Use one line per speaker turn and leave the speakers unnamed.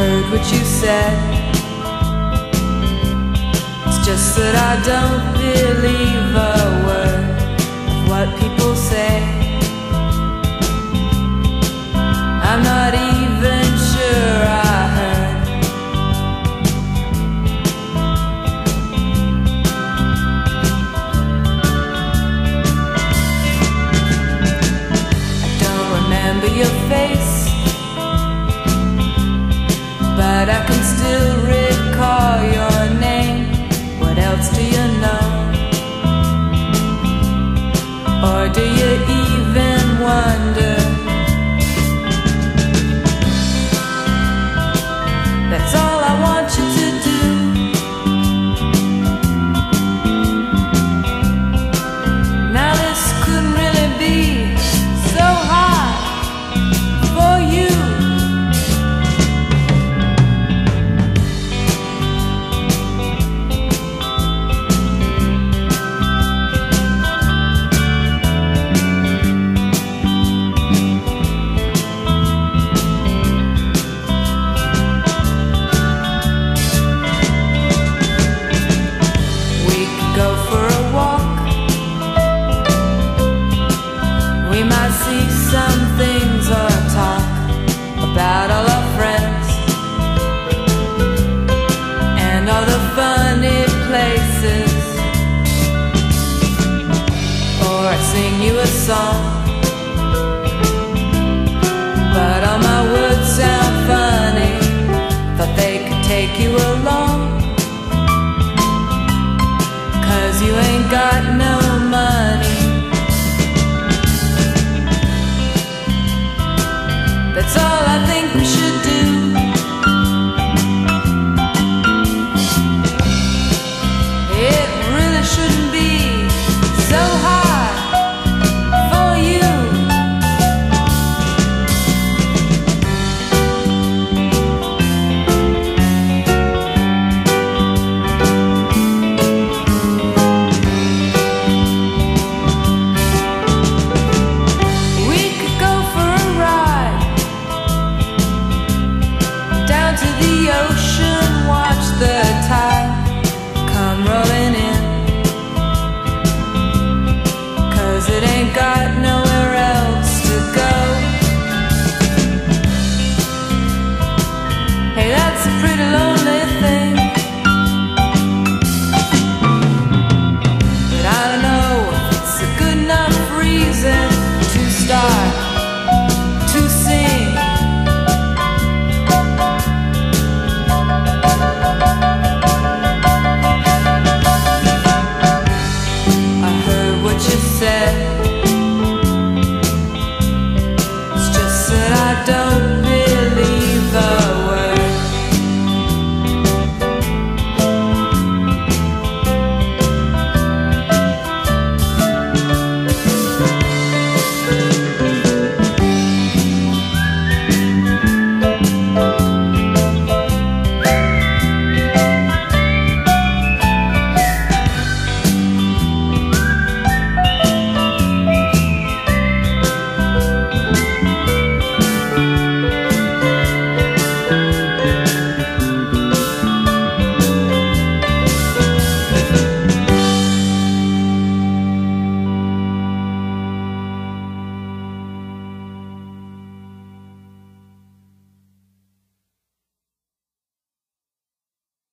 heard what you said. It's just that I don't believe a word of what people say. I'm not even sure I heard. I don't remember your face, but I can still recall your name. What else do you know? Or do you even wonder? That's all I want you to do. Now this couldn't really be so hard for you. Go for a walk. We might see some things or talk about all our friends and all the funny places. Or I'd sing you a song, but all my words sound funny. Thought they could take you along, 'cause you ain't got no money. That's all I think we should